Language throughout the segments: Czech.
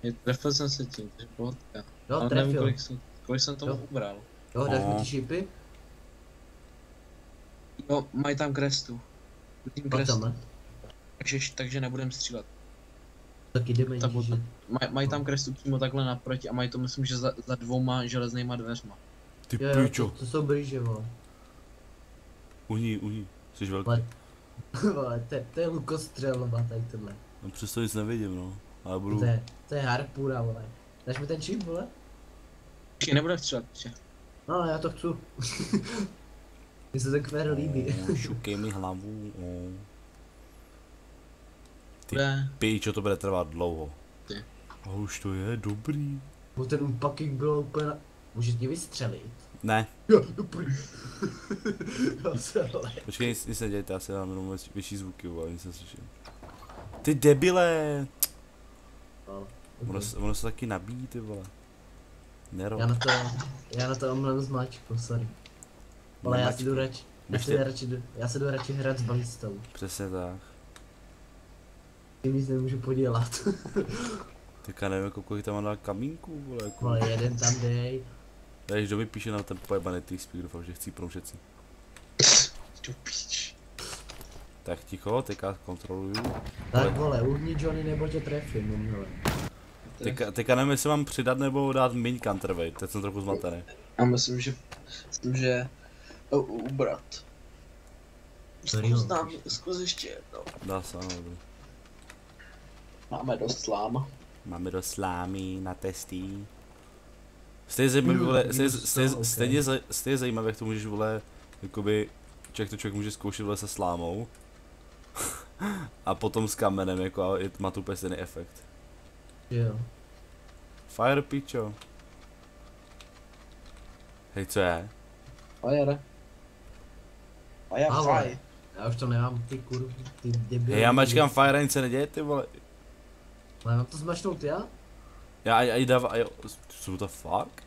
Trefil jsem se tím, takže pohodka. Jo, Ale nevím, trefil. kolik jsem tomu ubral. Jo, dáš mi ty šípy? Jo, mají tam krestu. Vidím krestu. Tam, Takže nebudem střílet. taky jdeme Ta níže. Mají tam krestu přímo takhle naproti a mají to myslím, že za 2 železnýma dveřma. Ty Jo, pičo. to jsou blíže, vole. Uhni, jsi velký. Vole, to je lukostřelba tady tohle. No přesto nic nevidím, no. Ale budu... To je harpůra, vole. Dáš mi ten čip, vole? Ještě nebudem střílet, ještě. No, já to chci. Mně se ten kvér líbí. Šukej mi hlavu. Ty Bude. pičo, to bude trvat dlouho. Ty. A už to je dobrý. Bo ten unpacking bylo úplně na... Můžeš mě vystřelit? Ne, Jo, dobrý. Já se vole. počkej, nic nedějte, já si dám jenom větší zvuky, ale nic neslyším. Ty debile! No, Ono se taky nabíjí, ty vole. Nero. Já na to omlem zmáčku, sorry. Ale já si jdu radši. Já se jdu radši hrát s balistou. Přesně tak. Tím nic nemůžu podělat. Teďka nevím, kolik tam mám dát kamínku, vole, jako. Ale jeden tam dej. Když kdo mi píše na ten pojebaný TeamSpeak, doufám, že chcípnou všetci. Tu píč. Tak ticho, teďka kontroluju. Tak vole, uhni Johnny nebo tě trefím, umhle. Teďka nevím, jestli mám přidat nebo dát míň counterweight, teď jsem trochu zmatený. A myslím, že ubrat. Zkus ještě jednou. Dá se, ano, dobrý. Máme dost slám. Máme do slámy na testy. Stejně zajímavé, vole, stejně zajímavé, jak to můžeš, vole, jakoby, to člověk může zkoušet, vole, se slámou. A potom s kamenem, jako, a má to úplně stejný efekt. Jo. Fire, pičo. Hej, co je? Fire. Fire. Já už to nemám, ty kurva, ty debily. Hej, já mačkám fire, nic se neděje, ty vole. Ale mám to zmačnout já? Já i dává, jo, co to fuck?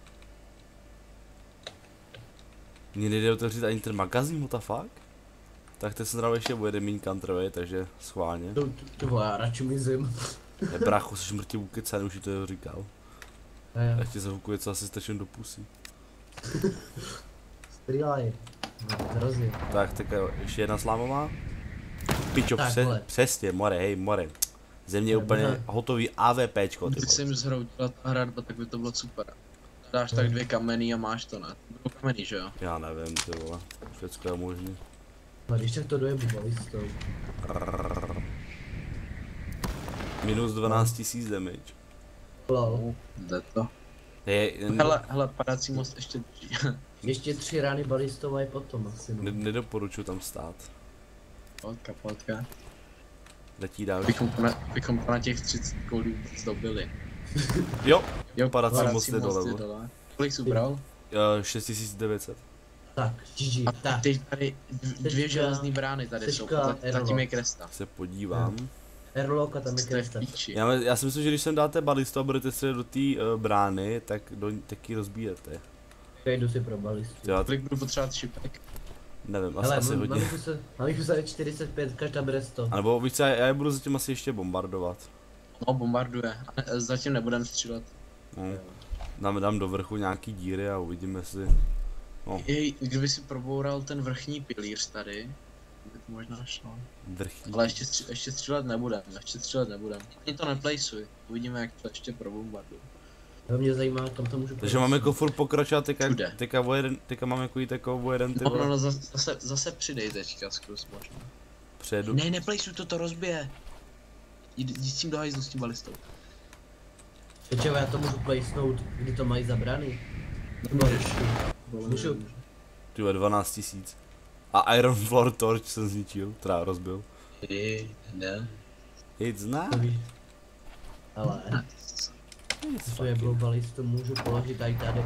Mně nejde otevřít ani ten magazín, what the fuck? Tak teď se zdravo ještě bude míň counterweight, takže schválně. To vole, já radši mizím. Bracho, jsi mrtě ukecaný, už ti to říkal. Já ti zahukuje, co asi stačím do pusy. Střílaj. No, hrozně. Tak, ještě jedna slámová. Pičo, přesně, more, hej, more. Země je úplně hotový AVPčko, ty Když jsem zhroutila ta hradba, tak by to bylo super. Dáš tak 2 kameny a máš to, ne? Budou kameny, že jo? Já nevím, ty vole, všecko je možný. No když tak to dojebu balistou. Minus 12 000 damage. Lol. Jde to. Hele, padací most ještě drží. Ještě 3 rány balistou a je potom asi, no. Nedoporučuji tam stát. Pohodka. Letí dál. Bychom na těch 30 koulů zdobili. Jo, padací most je dole. Kolik jsi ubral? 6900. Tak, GG, A tak. teď tady 2 železný brány tady jsou, zatím je kresta. Se podívám. Airlocka tam je kresta. Já si myslím, že když sem dáte balistu a budete střelit do té brány, tak taky rozbíjete. Jdu si pro balistu. Kolik budu potřebovat šipek? Nevím, asi hodně. Mám jich už 45, každá bere 100. A nebo víš co, já je budu zatím asi ještě bombardovat. No, bombarduje. Zatím nebudem střílet. No. Dám do vrchu nějaký díry a uvidíme, jestli... No. Kdyby si proboural ten vrchní pilíř tady, by to možná šlo. Vrchní. Ale ještě střílet nebudem, Ani to neplejsuj, uvidíme jak to ještě probombarduju. To mě zajímá, kam to můžu. Takže máme jako furt pokračovat, teďka máme jako jít jako o jeden ty vole. No, zase přidej teďka, zkus možná. Přejedu. Ne, neplejsuj, to rozbije. Jdi s tím do hajzlu, s tím balistou. Počkej, já to můžu plejsnout, kdy to mají zabrany. Můžu. Ty 12 000. A Iron Floor Torch jsem zničil, teda rozbil. Ne. It's not. Ale. To je globalistu, můžu položit tady.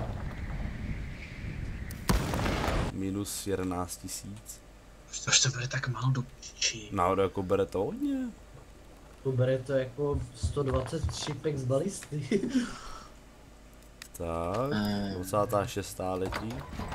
Minus 11 000. Proč to bude tak málo do piči? Náhodou jako bere to hodně. To bere to jako 123 pek z balisty. Tak, 26. letí.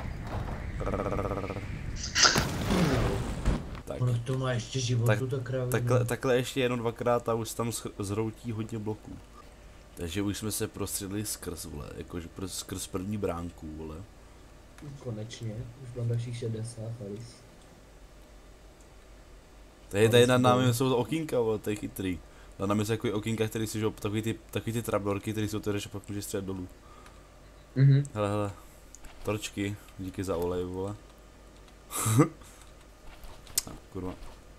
Tak. Ono to má ještě životu, ta kravina. Takhle ještě jedno dvakrát a už tam zhroutí hodně bloků. Takže už jsme se prostředili skrz, vole, jakože skrz první bránku, vole. Konečně, už mám dalších 60, Alice. Tady nad námi jsou to okýnka, vole, to je chytrý. Nad námi jsou takový okýnka, který jsou, že takový ty trapdorky, který jsou otevřeš a pak můžeš střelit dolů. Hele, torčky, díky za olej, vole. Kurva.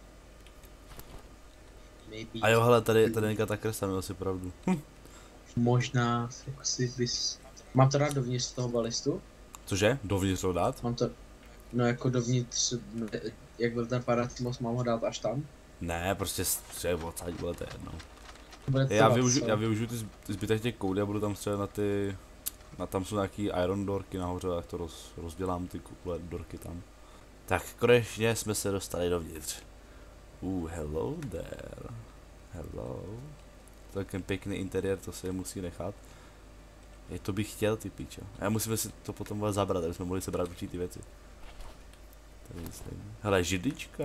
A jo, hele, tady nějaká ta kresla, měl si pravdu. Možná, si bys... Mám to dát dovnitř toho balistu? Cože? Dovnitř to dát? Mám to... No jako dovnitř, jak byl ten paratimos, mám ho dát až tam? Ne, prostě střel odsaď, vole, to je jedno. Bude Já využiju ty zbytek těch koudy a budu tam střelit na ty... tam jsou nějaký iron dorky nahoře, jak to rozdělám ty dorky tam. Tak konečně jsme se dostali dovnitř. Hello there. Hello. Takový pěkný interiér, to se musí nechat. To bych chtěl, ty pičo. A musíme si to potom zabrat, aby jsme mohli sebrat určitý věci. Tady myslím. Hele, židlička.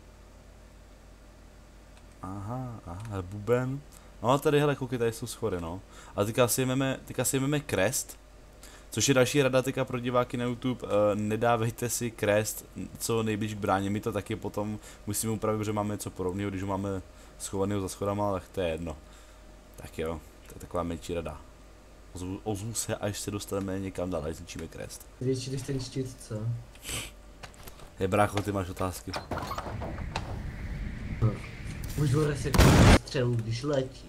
Aha, buben. No a tady, hele, koukej, tady jsou schody, no. A teďka si jmeme Crest. Což je další rada teďka pro diváky na YouTube, nedávejte si Crest co nejblíž k bráně, my to taky potom musíme upravit, protože máme něco podobného, když ho máme schovaného za schodama, tak to je jedno. Tak jo, to je taková menší rada. Ozvu se, až se dostaneme někam dál, až zničíme Crest. Větší když ten štít, co? Hej brácho, ty máš otázky. Můžu reset střelu, když letí.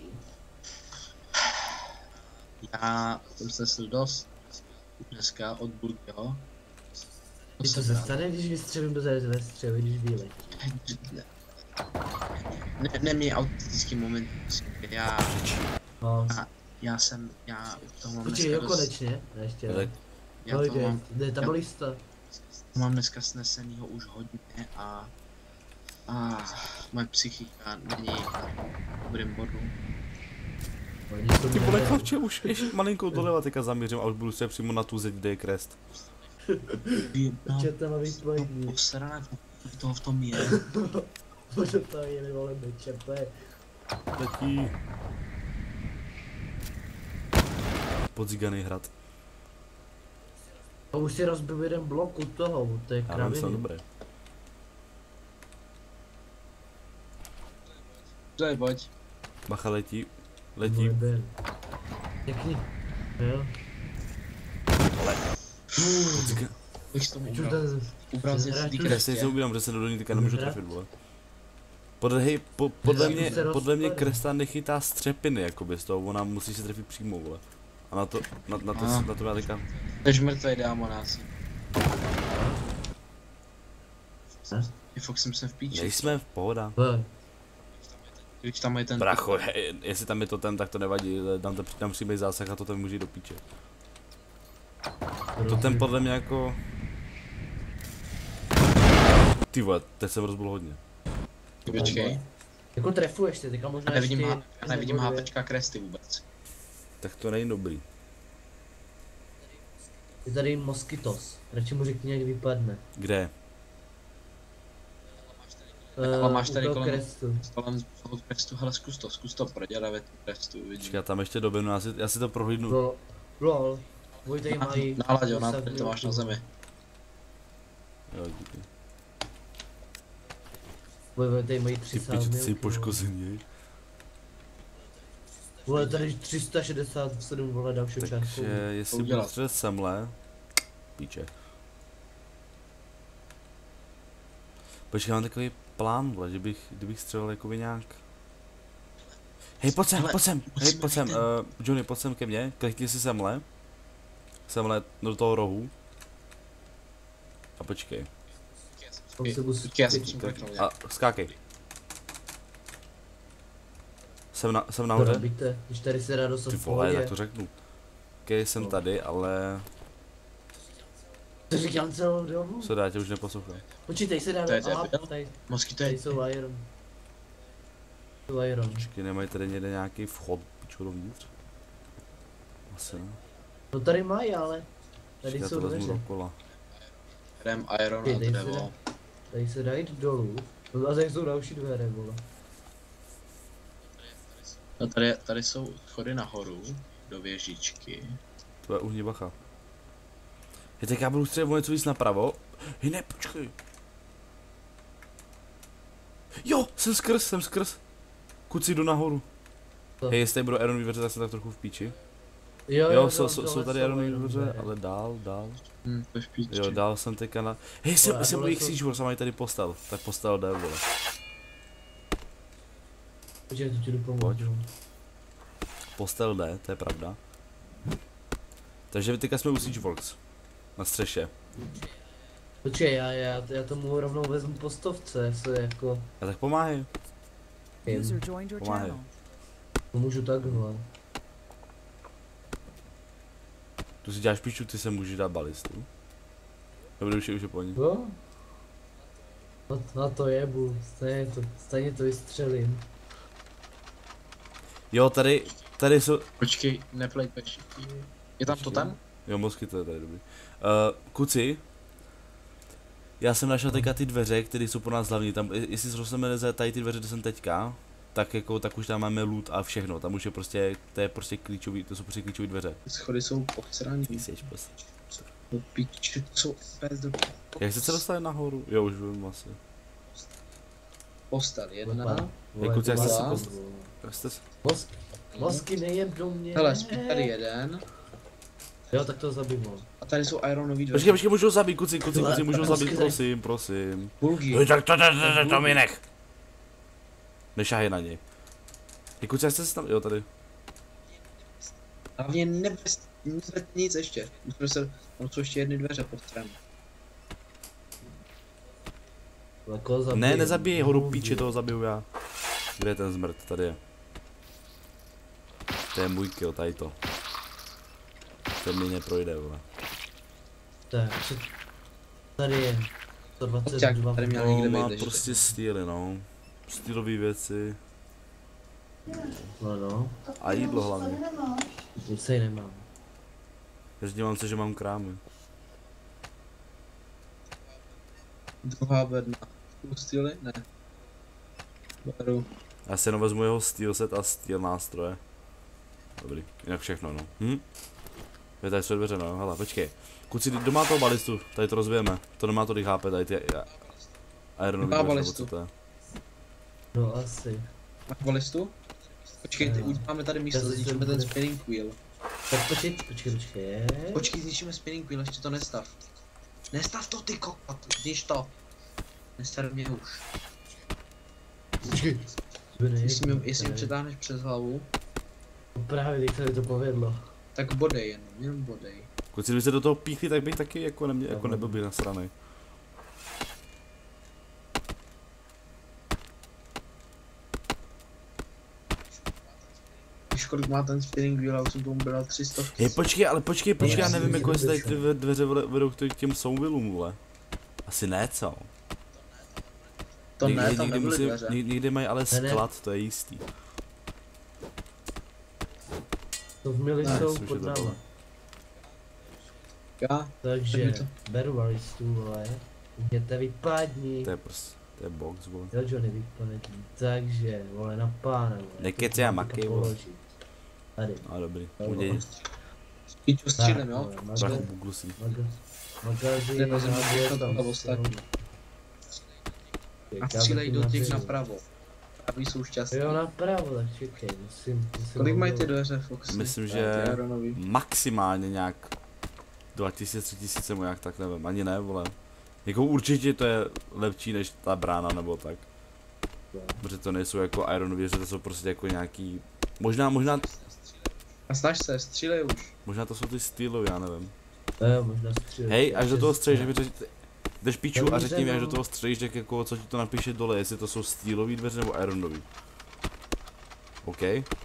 Já jsem snesl dost dneska od Bulkyho. Když to se stane, když vystřelím do zé střely, když vyletí? Neměj autistický moment, No. já toho mám Počkej, jo, konečně, ještě ne. Já to mám, Kde je ta balista? mám dneska snesenýho už hodně a moje psychika není na dobrým bodu. Ty vole chlapče, už ještě malinkou doleva teďka zamířím a už budu se přímo na tu zeď, kde je Crest. Čete má být plajný. Posrané, toho v tom je. Bože to je, vole, čete. Letí. Podziganý hrad. A už si rozbil jeden blok u toho, to je Já kraviny. jsem dobré. Pojď. Bacha letí. Pěkný. Jo. Bych tomu Čuž ubral z té Já si se ubírám, že se do ní teďka nemůžu trefit, vole. Podle mě Cresta nechytá střepiny, jakoby z toho, ona musí se trefit přímo, vole. A na to já teďka... Jsi mrtvej, dámonáci. Fakt jsem se v píči. Nejsme v pohoda. Když tam je ten... Bracho, jestli tam je to ten, tak to nevadí, tam přijme zásah a to ten může jít do píče. To ten podle mě jako... Ty vole, teď jsem rozbil hodně. Počkej. Jako trefuješ ty, teďka možná ještě... Já nevidím HPčka Cresty vůbec. Tak to není dobrý. Je tady Moskytos, radši mu řekni, jak vypadne. Kde? Ale máš tady kolem Crestu. toho Crestu, hele zkus to prodělat tu Crestu, uvidím. Počkej, tam ještě doběhnu, já si to prohlídnu. Lol. Voj tady mají... Nálaďo, to máš na zemi. Jo, díky. Voj, tady mají Ty 30 piču, ty milky. jsi poškozený. Vole, tady 367, vole, další čárku. Takže jestli budu střelit semhle... Píče. Počkej, mám takový plán, vole, že kdybych střelil jakoby nějak... Hej, pojď sem, Johnny, pojď sem ke mně, klikni si semhle do toho rohu. A počkej. Já se musím kliknout. A skákej. Jsem nahoře? Když tady se dá dostat Ty v vole, pohodě. tak to řeknu. Okej, jsem tady, ale... To říkám celou dobu. Co dá, tě už neposlouchám. Počítej se dá, tady Moskyto je... jsou iron. Jsou iron. Počkej, nemají tady někde nějaký vchod, pičo, dovnitř? Asi ne. No tady mají, ale. Tady Počkej, já jsou to vezmu dveře. dokola. Rem, iron a Tady se dřevo. dá- Tady se dá jít dolů. No a tady jsou další dveře, vole. No tady jsou schody nahoru, do věžičky. To je uhni bacha. Je tak já budu střelit o něco víc napravo. Hej ne, počkej. Jo, jsem skrz. Kuci jdu nahoru. To. Hej, jestli tady budou ironové dveře, tak jsem tak trochu v píči. Jo, Jsou tady ironové dveře, ale dál. To je v píči. Jo, dál jsem teďka na... Hej, jsem u jejich Siege Wars a mají tady postel. Tak postel jde, vole. Počkej, to ti jdu pomoct. Pojď. Postel jde, to je pravda. Takže teďka jsme u Siege Works. Na střeše. Počkej, já tomu rovnou vezmu po stovce, jestli jako... A tak pomáhej. User joined your Pomáhej. channel. Můžu takhle. Tu si děláš píču, ty se můžeš dát balistu. Dobrý, už je po ní. Jo? Na to jebu, stejně to vystřelím. Jo, tady jsou... Počkej, neplej pešiky. Je tam to tam? Jo, mozky, to je tady dobrý. Kuci, já jsem našel teďka ty dveře, které jsou pro nás hlavní, tam, jestli zrosteme tady ty dveře, kde jsem teďka, tak jako, tak už tam máme loot a všechno, tam už je prostě, to je prostě klíčový, to jsou prostě klíčové dveře. Schody jsou posraný. Ty seš prostě. Do píči, to jsou bez do... Jak jste se dostali nahoru? Jo, už vím asi. Postel jedna. Kuci, jak jste se Dva. dostali? Jak jste se... Mozky nejeb do mě. Hele, spí tady jeden. Jo, tak to zabiju. A tady jsou ironový dveře. Počkej, můžu ho zabít, kuci, můžu ho zabít, prosím. Bulgy. No tak to mi nech. Nešahej na něj. Hej, kuci, jak jste se tam, jo, tady. Hlavně nic ještě. Musíme se, tam jsou ještě jedny dveře pod stranu. Ne, nezabíjej ho, do píči, toho zabiju já. Kde je ten zmrt? Tady je. To je můj kill, tady to. Ten mi neprojde, vole. Tak, tady je 122. Tady měl No, někde má být prostě styly, no. Stylový věci. No. A jídlo hlavně. Nic se nemám. Každívám se, že mám krámy. Druhá bedna. Pustili? Ne. Beru. Já si jenom vezmu jeho steel set a steel nástroje. Dobrý, jinak všechno, no. Je tady jsou dveře, no, hele, počkej. Kuci, kdo má toho balistu? Tady to rozbijeme. To nemá tolik HP, tady ty ironový Nemá dveře, nebo balistu. co to je. No asi. Máš balistu? Počkej, už máme tady místo, Já si zničíme to ten bude- spinning wheel. Tak počkej. Počkej, zničíme spinning wheel, ještě to nestav. Nestav to, ty kokot, znič to. Nestav mě už. Počkej. Jestli mi přetáhneš přes hlavu, Právě teď se mi to povedlo. tak bodej jenom bodej. Kuci, kdyby se do toho píchli, tak bych taky jako nebyl bych nasranej. Víš, kolik má ten spinning wheel, a už jsem tomu bral 300. Hej, počkej, já nevím, jako jestli tady ty dveře vedou k těm soumilům, vole. Asi ne, co? To ne, tam nebyly dveře. Někdy mají ale Ne, ne. sklad, to je jistý. To v mili Ne, jsou myslím, že pod to náma. bylo. Já? Takže to- beru balistu, vole. Jděte vypadni. To je prostě, to je box, vole. Jo, Johnny, vypadni. Takže, vole, na pána, vole. Nekeci a maky, vole. Položit. Tady. A dobrý, Jo, uděj. Píču střílem, jo? vole, Trochu buglusí. magazín, Jde na zem, náboj, to tam ostatní. A střílej do těch napravo. Pravý jsou šťastný. Jo, napravo, tak čekej, musím Kolik mají ty oddělit. dveře, Foxy? Myslím, Ty že ironový. maximálně nějak 2000, 3000 nějak tak nevím, ani ne, vole. Jako určitě to je lepší než ta brána nebo tak. Protože to nejsou jako ironový, že to jsou prostě jako nějaký, možná A snaž se, střílej už. možná to jsou ty stylový, já nevím. Jo, možná střílet. Hej, až do toho střelíš, jdeš píču a Dobře, řekni mi, až no. do toho střelíš, tak jako co ti to napíše dole, jestli to jsou stylový dveře nebo ironový. OK?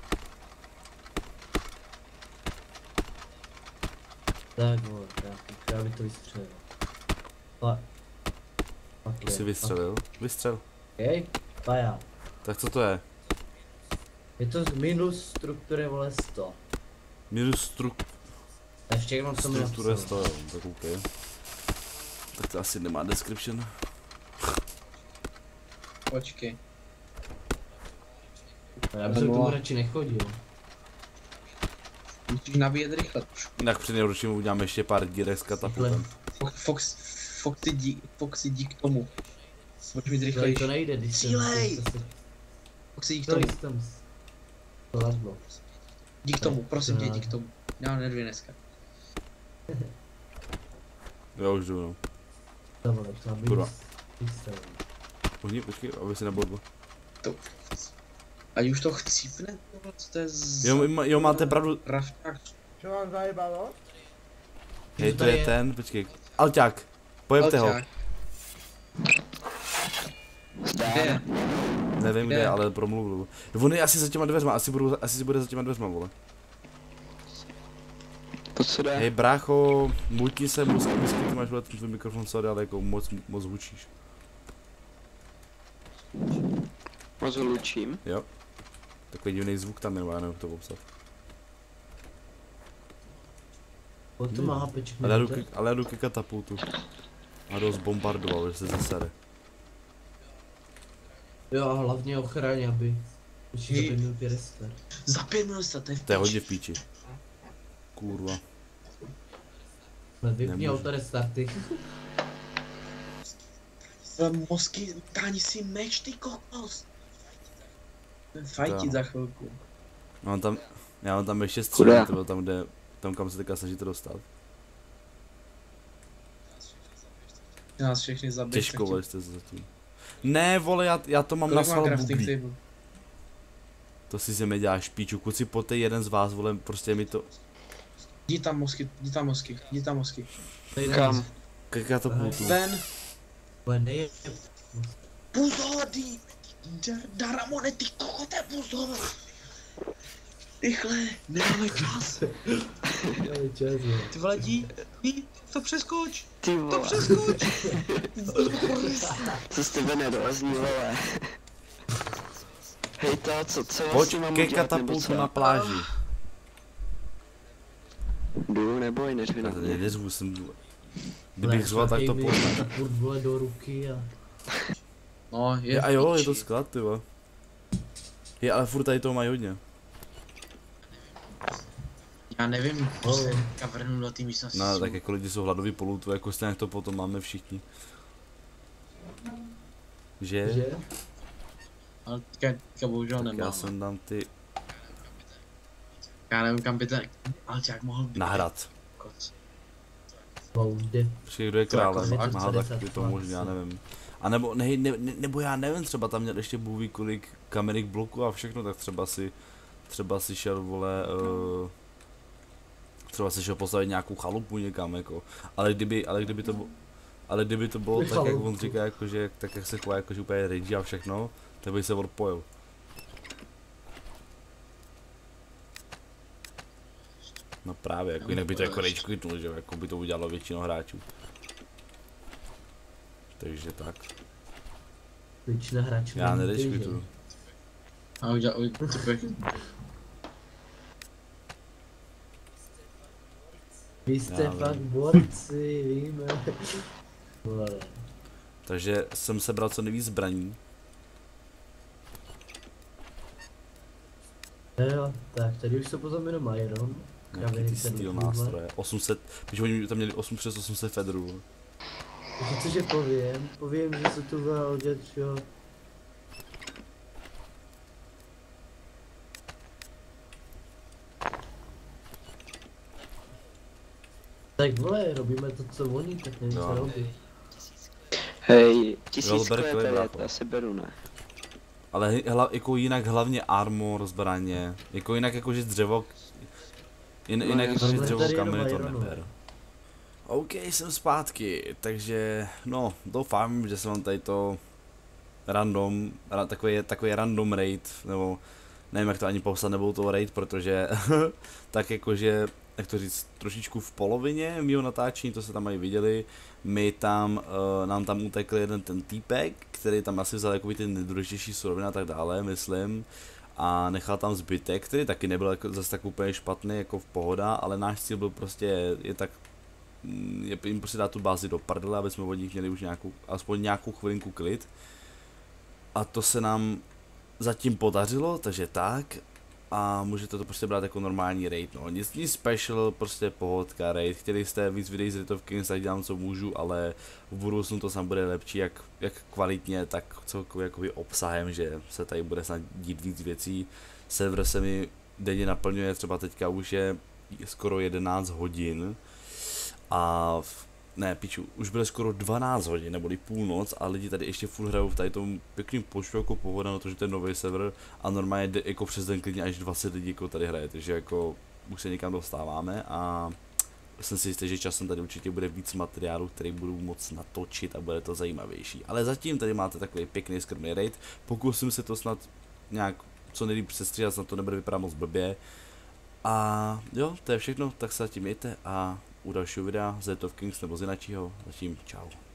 Tak, vole, já bych to vystřelil. Už jsi vystřelil? Vystřel. Hej, paja. Tak co to je? Je to minus struktury, vole, 100. Minus A ještě jenom co mi struktura napsal. 100, jo, tak OK. Tak to asi nemá description. Počkej. Já bych k tomu radši nechodil. Musíš nabíjet rychle trošku. Tak při nejhorším uděláme ještě pár dírek s katapultem. Foxy, jdi k tomu. Můžeš mít To rychlejší. nejde, když Cílej! Foxy, jdi k tomu. To ladlo. Jdi k tomu, prosím tě, jdi k tomu. Já nedvě dneska. Já už jdu, no. To vole, to má Kurva. být. Pohni, počkej, aby si nebodl. To. Ať už to chcípne, co to je z... Jo, máte pravdu. Rafták. Co vám zajebalo? Hej, to je ten, počkej. Alťák, pojemte ho. Kde je? Nevím Kde? kde, ale promluvil. On je asi za těma dveřma, asi si bude za těma dveřma, vole. To co jde? Hej brácho, mutni se, musky, ty máš vole ten tvůj mikrofon, sorry, ale jako moc hučíš. Moc ho lučím. Jo. Takový divný zvuk tam je, já nevím to popsat. Pojď to má hapeček. Ale já jdu ke katapultu. A dost bombardoval, že se zasere. Jo a hlavně ochraň, aby... Ještě za 5 minut je restart. Za 5 minut to je v To je hodně v píči. Kurva. Vypni Nemůžu. auto restarty. Mozky, táni si meč, ty kokos. Fajtit To. za chvilku. Já mám tam ještě Kuda. střílet, to bylo tam kam se teďka snažíte dostat. Nás všechny zabít. Těžko, vole, jste se zatím. Ne, vole, já to mám na sval bublí. To si ze mě děláš píču, kluci, pojďte jeden z vás, vole, prostě mi to... Jdi tam mozky. Kam? K katapultu. Ven. Bude Pozor, Daramone, ty kokote, pozor. Rychle, nemáme čas. Ty vole, jdi, to přeskoč. Ty To vole, přeskoč. co z tebe nedozní, vole. Hej to, co Pojď vlastně mám ke udělat, nebo katapultu co? na pláži. Jdu, neboj, neřvi na Já mě. nezvu, jsem... Kdybych zval, tak to poznám. Furt vole do ruky a... No, je A jo, je to sklad, ty vole. Je, ale furt tady toho mají hodně. Já nevím, prostě kavrnu do té místnosti. No, tak jako lidi jsou hladoví po lootu, jako stejně to potom máme všichni. Že? Že? Ale teďka bohužel Tak nemám. já jsem tam ty... Já nevím, kam by ten Alťák mohl být. Na hrad. Koc. Boude. Počkej, kdo je To jako králem? fakt Aha, tak 50 je to možný, já nevím. A nebo já nevím, třeba tam měl ještě bůh ví kolik kamerik bloků a všechno, tak třeba si šel, vole, třeba si šel postavit nějakou chalupu někam, jako. Ale kdyby to bylo tak, jak on říká, jako, že tak jak se chová, jako, že úplně rage a všechno, tak by se odpojil. No právě, jako jinak by to jako rage quitnul, že jo, jako by to udělalo většina hráčů. Takže tak. Většina hráčů. Já není nerage intelligent. quituju. A udělal, typek. Vy jste Já fakt vím. borci, víme. Vole. Takže jsem sebral co nejvíc zbraní. Jo, tak tady už se potom jenom Iron. Nějaký ty steel nástroje. 800, když oni tam měli 8 přes 800 federů. Cože povím, že se tu bude hodit, jo. Tak vole, robíme to, co oni, tak nevím, Jo. co robí. Hej, 1000 Velber klepet, Klebráko. já si beru, ne? Ale jako jinak hlavně armor, zbraně, jako jinak jakože dřevo, jinak já jakože jsem dřevo tady kameny jenom to Ironu. neber. OK, jsem zpátky, takže no, doufám, že jsem vám tady to random, takový random raid, nebo nevím jak to ani popsat, nebo to raid, protože tak jakože, jak to říct, trošičku v polovině mýho natáčení, to se tam mají viděli, nám tam utekl jeden ten týpek, který tam asi vzal jakoby ty nejdůležitější suroviny a tak dále, myslím, a nechal tam zbytek, který taky nebyl jako zase tak úplně špatný, jako v pohoda, ale náš cíl byl prostě, je jim prostě dát tu bázi do prdele, aby jsme od nich měli už aspoň nějakou chvilinku klid. A to se nám zatím podařilo, takže tak. A můžete to prostě brát jako normální raid, no. Nic special, prostě pohodka raid. Chtěli jste víc videí z Raid of Kings, tak dělám co můžu, ale v budoucnu to sám bude lepší, jak kvalitně, tak celkově jakoby obsahem, že se tady bude snad dít víc věcí. Server se mi denně naplňuje, třeba teďka už je skoro 11 hodin. A ne, piču, už bude skoro 12 hodin, neboli půlnoc a lidi tady ještě furt hrajou v tady tom pěkným počtu jako pohoda na to, že to je nový server a normálně jako přes den klidně až 20 lidí jako tady hraje, takže jako už se někam dostáváme a jsem si jistý, že časem tady určitě bude víc materiálu, který budu moc natočit a bude to zajímavější. Ale zatím tady máte takový pěkný skromný raid, pokusím se to snad nějak co nejlíp přestříhat, snad to nebude vypadat moc blbě. A jo, to je všechno, tak se zatím mějte a u dalšího videa z Raid of Kings nebo z jináčího, zatím čau.